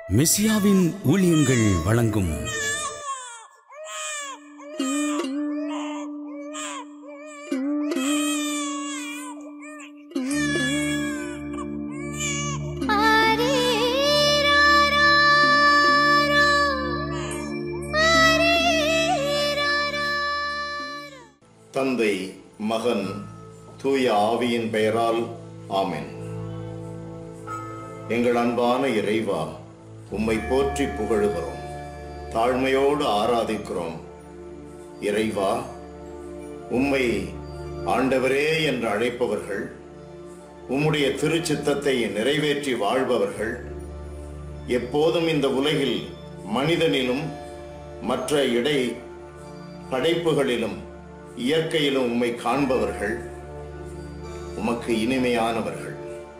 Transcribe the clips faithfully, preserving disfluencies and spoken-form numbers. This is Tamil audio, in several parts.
மெசியாவின் ஊழியங்கள் வழங்கும் தந்தை, மகன், தூய ஆவியின் பெயரால் ஆமென். எங்கள் அன்பான இறைவா, உம்மை போற்றி புகழுகிறோம், தாழ்மையோடு ஆராதிக்கிறோம். இறைவா, உம்மை ஆண்டவரே என்று அழைப்பவர்கள், உம்முடைய திருச்சித்தத்தை நிறைவேற்றி வாழ்பவர்கள், எப்போதும் இந்த உலகில் மனிதனிலும் மற்ற இடை படைப்புகளிலும் இயற்கையிலும் உம்மை காண்பவர்கள், உமக்கு இனிமையானவர்கள்.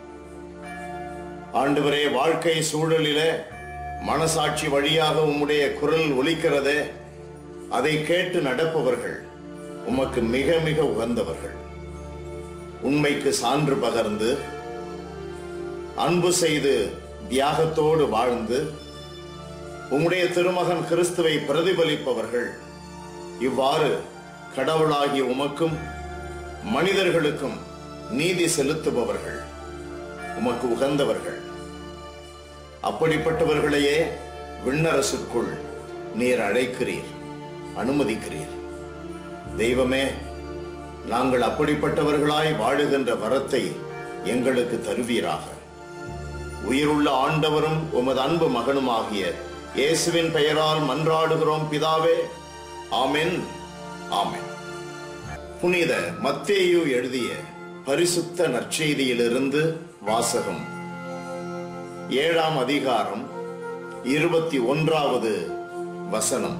ஆண்டவரே, வாழ்க்கை சூழலில மனசாட்சி வழியாக உம்முடைய குரல் ஒலிக்கிறதே, அதை கேட்டு நடப்பவர்கள் உமக்கு மிக மிக உகந்தவர்கள். உண்மைக்கு சான்று பகர்ந்து அன்பு செய்து தியாகத்தோடு வாழ்ந்து உம்முடைய திருமகன் கிறிஸ்துவை பிரதிபலிப்பவர்கள், இவ்வாறு கடவுளாகிய உமக்கும் மனிதர்களுக்கும் நீதி செலுத்துபவர்கள், உமக்கு உகந்தவர்கள். அப்படிப்பட்டவர்களையே விண்ணரசுக்குள் நீர் அழைக்கிறீர், அனுமதிக்கிறீர். தெய்வமே, நாங்கள் அப்படிப்பட்டவர்களாய் வாழுகின்ற வரத்தை எங்களுக்கு தருவீராக. உயிருள்ள ஆண்டவரும் உமது அன்பு மகனுமாகிய இயேசுவின் பெயரால் மன்றாடுகிறோம் பிதாவே. ஆமென், ஆமென். புனித மத்தேயு எழுதிய பரிசுத்த நற்செய்தியிலிருந்து வாசகம். ஏழாம் அதிகாரம் இருபத்தி ஒன்றாவது வசனம்.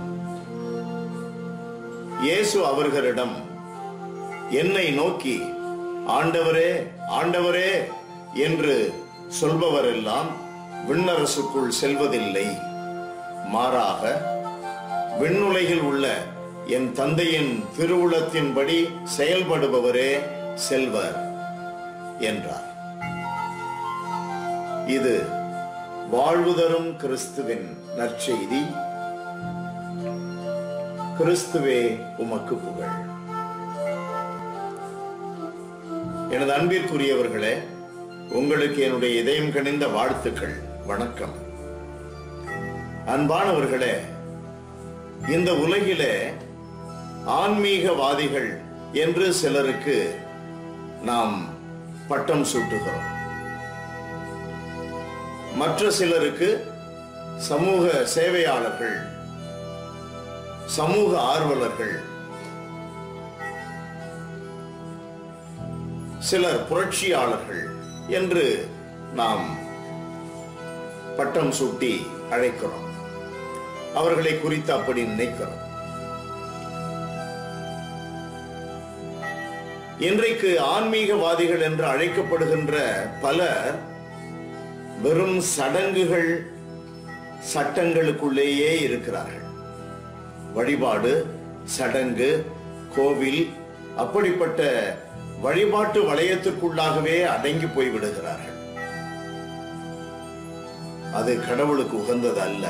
இயேசு அவர்களிடம், என்னை நோக்கி ஆண்டவரே, ஆண்டவரே என்று சொல்பவரெல்லாம் விண்ணரசுக்குள் செல்வதில்லை, மாறாக விண்ணுலகில் உள்ள என் தந்தையின் திருவுளத்தின்படி செயல்படுபவரே செல்வர் என்றார். இது வாழ்வு தரும் கிறிஸ்துவின் நற்செய்தி. கிறிஸ்துவே உமக்கு புகழ். எனது அன்பிற்குரியவர்களே, உங்களுக்கு என்னுடைய இதயம் கனிந்த வாழ்த்துக்கள், வணக்கம். அன்பானவர்களே, இந்த உலகிலே ஆன்மீகவாதிகள் என்று சிலருக்கு நாம் பட்டம் சூட்டுகிறோம். மற்ற சிலருக்கு சமூக சேவையாளர்கள், சமூக ஆர்வலர்கள், சிலர் புரட்சியாளர்கள் என்று நாம் பட்டம் சூட்டி அழைக்கிறோம். அவர்களை குறித்து அப்படி நினைக்கிறோம். இன்றைக்கு ஆன்மீகவாதிகள் என்று அழைக்கப்படுகின்ற பலர் வெறும் சடங்குகள், சட்டங்களுக்குள்ளேயே இருக்கிறார்கள். வழிபாடு, சடங்கு, கோவில், அப்படிப்பட்ட வழிபாட்டு வளையத்திற்குள்ளாகவே அடங்கி போய்விடுகிறார்கள். அது கடவுளுக்கு உகந்தது அல்ல.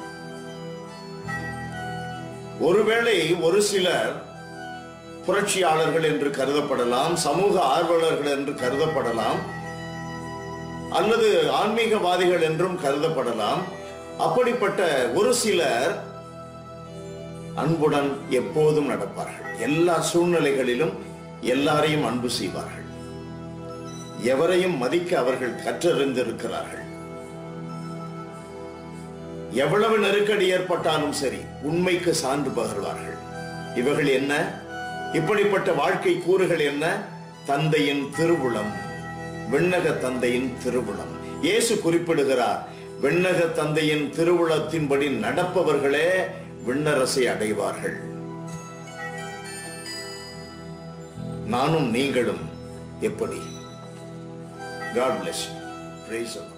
ஒருவேளை ஒரு சிலர் புரட்சியாளர்கள் என்று கருதப்படலாம், சமூக ஆர்வலர்கள் என்று கருதப்படலாம், அல்லது ஆன்மீகவாதிகள் என்றும் கருதப்படலாம். அப்படிப்பட்ட ஒரு சிலர் அன்புடன் எப்போதும் நடப்பார்கள். எல்லா சூழ்நிலைகளிலும் எல்லாரையும் அன்பு செய்வார்கள். எவரையும் மதிக்க அவர்கள் கற்றறிந்திருக்கிறார்கள். எவ்வளவு நெருக்கடி ஏற்பட்டாலும் சரி, உண்மைக்கு சான்று பகர்வார்கள். இவர்கள் என்ன? இப்படிப்பட்ட வாழ்க்கை கூறுகள் என்ன? தந்தையின் திருவுளம், விண்ணக தந்தையின் திருவுளம். இயேசு குறிப்பிடுகிறார், விண்ணக தந்தையின் திருவுளத்தின்படி நடப்பவர்களே விண்ணரசை அடைவார்கள். நானும் நீங்களும் எப்படி? God bless you. Praise the Lord.